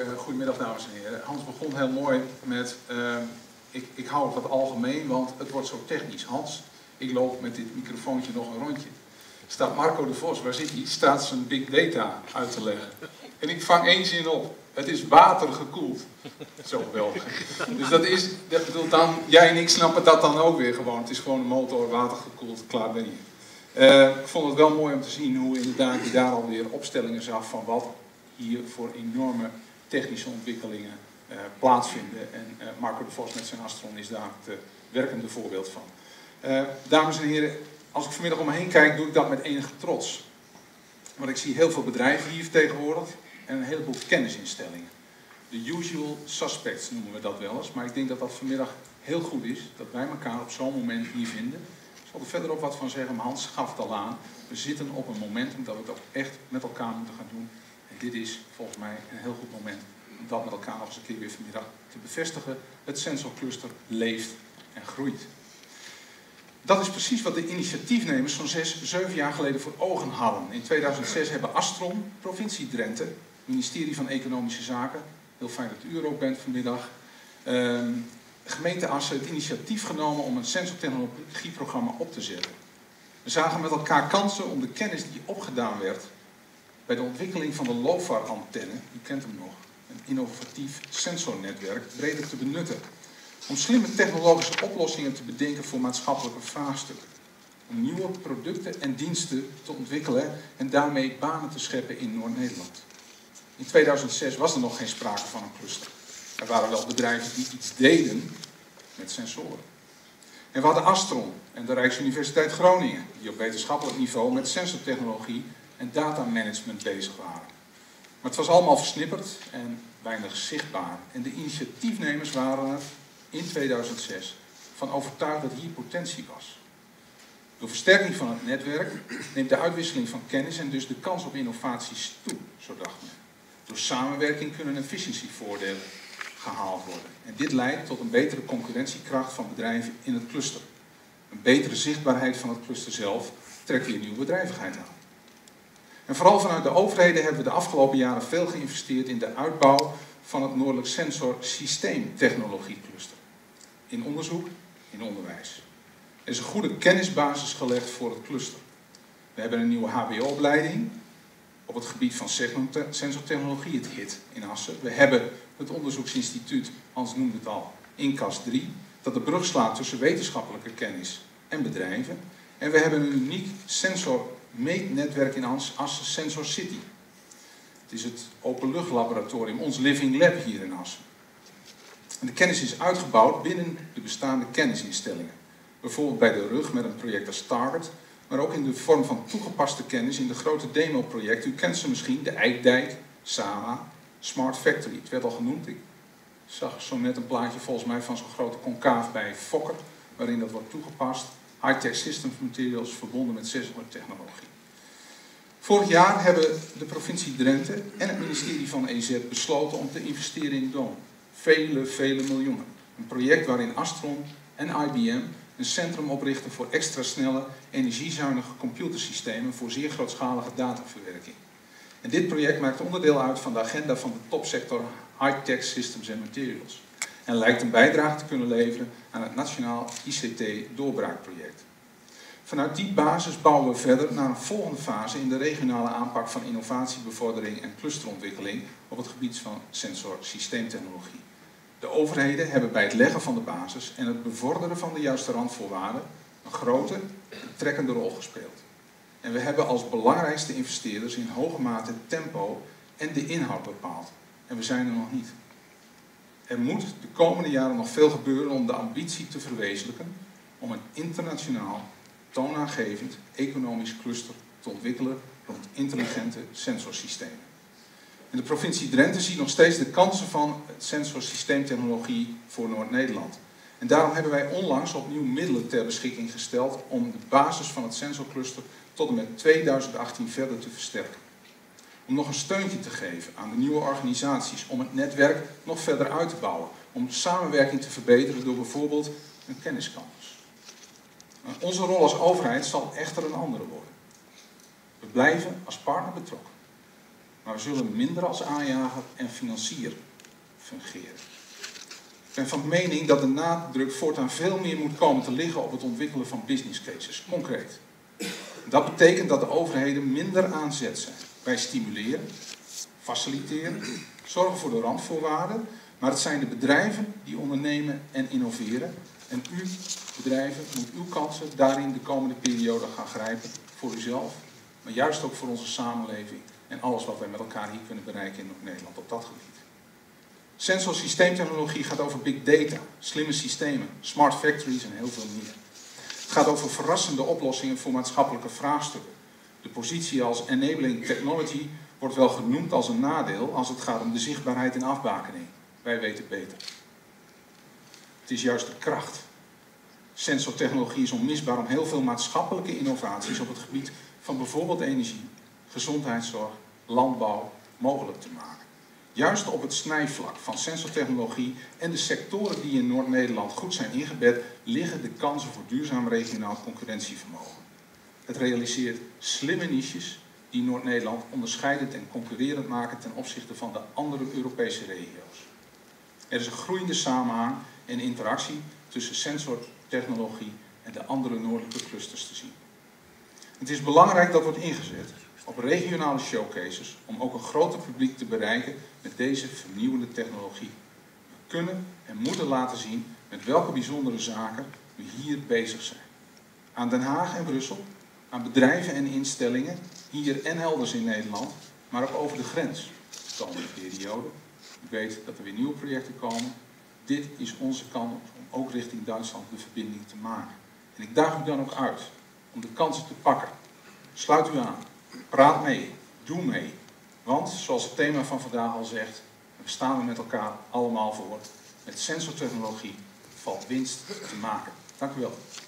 Goedemiddag dames en heren. Hans begon heel mooi met, ik hou het wat algemeen, want het wordt zo technisch. Hans, ik loop met dit microfoontje nog een rondje. Staat Marco de Vos, waar zit hij? Staat zijn big data uit te leggen. En ik vang één zin op. Het is watergekoeld. Zo geweldig. Dus dat bedoelt dan, jij en ik snappen dat dan ook weer gewoon. Het is gewoon een motor, watergekoeld, klaar ben je. Ik vond het wel mooi om te zien hoe inderdaad je daar alweer opstellingen zag van wat hier voor enorme technische ontwikkelingen plaatsvinden. En Marco de Vos met zijn Astron is daar het werkende voorbeeld van. Dames en heren, als ik vanmiddag om me heen kijk, doe ik dat met enige trots. Want ik zie heel veel bedrijven hier vertegenwoordigd en een heleboel kennisinstellingen. De usual suspects noemen we dat wel eens, maar ik denk dat dat vanmiddag heel goed is, dat wij elkaar op zo'n moment hier vinden. Ik zal er verderop wat van zeggen, maar Hans gaf het al aan. We zitten op een momentum dat we het ook echt met elkaar moeten gaan doen. En dit is volgens mij een heel goed moment om dat met elkaar nog eens een keer weer vanmiddag te bevestigen. Het Sensor Cluster leeft en groeit. Dat is precies wat de initiatiefnemers zo'n 7 jaar geleden voor ogen hadden. In 2006 hebben Astron, provincie Drenthe, ministerie van Economische Zaken, heel fijn dat u er ook bent vanmiddag, gemeente Assen het initiatief genomen om een sensortechnologieprogramma op te zetten. We zagen met elkaar kansen om de kennis die opgedaan werd bij de ontwikkeling van de LOFAR-antenne, u kent hem nog, een innovatief sensornetwerk, breder te benutten. Om slimme technologische oplossingen te bedenken voor maatschappelijke vraagstukken. Om nieuwe producten en diensten te ontwikkelen en daarmee banen te scheppen in Noord-Nederland. In 2006 was er nog geen sprake van een cluster. Er waren wel bedrijven die iets deden met sensoren. En we hadden Astron en de Rijksuniversiteit Groningen, die op wetenschappelijk niveau met sensortechnologie en datamanagement bezig waren. Maar het was allemaal versnipperd en weinig zichtbaar. En de initiatiefnemers waren er in 2006 van overtuigd dat hier potentie was. Door versterking van het netwerk neemt de uitwisseling van kennis en dus de kans op innovaties toe, zo dacht men. Door samenwerking kunnen efficiëntievoordelen gehaald worden. En dit leidt tot een betere concurrentiekracht van bedrijven in het cluster. Een betere zichtbaarheid van het cluster zelf trekt weer nieuwe bedrijvigheid aan. En vooral vanuit de overheden hebben we de afgelopen jaren veel geïnvesteerd in de uitbouw van het Noordelijk Sensor Systeemtechnologiecluster. In onderzoek, in onderwijs. Er is een goede kennisbasis gelegd voor het cluster. We hebben een nieuwe HBO-opleiding op het gebied van sensortechnologie, het HIT in Assen. We hebben het onderzoeksinstituut, Hans noemde het al, INCAS 3, dat de brug slaat tussen wetenschappelijke kennis en bedrijven. En we hebben een uniek sensormeetnetwerk in Assen, Sensor City. Het is het openluchtlaboratorium, ons Living Lab hier in Assen. En de kennis is uitgebouwd binnen de bestaande kennisinstellingen. Bijvoorbeeld bij de rug met een project als Target, maar ook in de vorm van toegepaste kennis in de grote demo-projecten. U kent ze misschien, de Eikdijk, Sama, Smart Factory. Het werd al genoemd. Ik zag zo net een plaatje volgens mij van zo'n grote concaaf bij Fokker, waarin dat wordt toegepast. High-tech systems materials verbonden met sensortechnologie. Vorig jaar hebben de provincie Drenthe en het ministerie van EZ besloten om te investeren in DOOM. Vele miljoenen. Een project waarin Astron en IBM een centrum oprichten voor extra snelle, energiezuinige computersystemen voor zeer grootschalige dataverwerking. En dit project maakt onderdeel uit van de agenda van de topsector High-tech Systems and Materials. En lijkt een bijdrage te kunnen leveren aan het Nationaal ICT-doorbraakproject. Vanuit die basis bouwen we verder naar een volgende fase in de regionale aanpak van innovatiebevordering en clusterontwikkeling op het gebied van sensor-systeemtechnologie. De overheden hebben bij het leggen van de basis en het bevorderen van de juiste randvoorwaarden een grote, trekkende rol gespeeld. En we hebben als belangrijkste investeerders in hoge mate het tempo en de inhoud bepaald. En we zijn er nog niet. Er moet de komende jaren nog veel gebeuren om de ambitie te verwezenlijken om een internationaal, toonaangevend economisch cluster te ontwikkelen rond intelligente sensorsystemen. En de provincie Drenthe ziet nog steeds de kansen van het sensorsysteemtechnologie voor Noord-Nederland. En daarom hebben wij onlangs opnieuw middelen ter beschikking gesteld om de basis van het sensorcluster tot en met 2018 verder te versterken. Om nog een steuntje te geven aan de nieuwe organisaties, om het netwerk nog verder uit te bouwen, om samenwerking te verbeteren door bijvoorbeeld een kenniscampus. Onze rol als overheid zal echter een andere worden. We blijven als partner betrokken. maar we zullen minder als aanjager en financier fungeren. Ik ben van mening dat de nadruk voortaan veel meer moet komen te liggen op het ontwikkelen van business cases, concreet. Dat betekent dat de overheden minder aan zet zijn. Wij stimuleren, faciliteren, zorgen voor de randvoorwaarden, maar het zijn de bedrijven die ondernemen en innoveren. En u, bedrijven, moet uw kansen daarin de komende periode gaan grijpen voor uzelf, maar juist ook voor onze samenleving en alles wat wij met elkaar hier kunnen bereiken in Nederland op dat gebied. Sensor systeemtechnologie gaat over big data, slimme systemen, smart factories en heel veel meer. Het gaat over verrassende oplossingen voor maatschappelijke vraagstukken. De positie als enabling technology wordt wel genoemd als een nadeel als het gaat om de zichtbaarheid en afbakening. Wij weten beter. Het is juist de kracht. Sensortechnologie is onmisbaar om heel veel maatschappelijke innovaties op het gebied van bijvoorbeeld energie, gezondheidszorg, landbouw mogelijk te maken. Juist op het snijvlak van sensortechnologie en de sectoren die in Noord-Nederland goed zijn ingebed, liggen de kansen voor duurzaam regionaal concurrentievermogen. Het realiseert slimme niches die Noord-Nederland onderscheidend en concurrerend maken ten opzichte van de andere Europese regio's. Er is een groeiende samenhang en interactie tussen sensortechnologie en de andere noordelijke clusters te zien. Het is belangrijk dat wordt ingezet op regionale showcases om ook een groter publiek te bereiken met deze vernieuwende technologie. We kunnen en moeten laten zien met welke bijzondere zaken we hier bezig zijn. Aan Den Haag en Brussel, aan bedrijven en instellingen, hier en elders in Nederland, maar ook over de grens de komende periode. U weet dat er weer nieuwe projecten komen. Dit is onze kans om ook richting Duitsland de verbinding te maken. En ik daag u dan ook uit om de kansen te pakken. Sluit u aan. Praat mee. Doe mee. Want, zoals het thema van vandaag al zegt, we staan er met elkaar allemaal voor. Met sensortechnologie valt winst te maken. Dank u wel.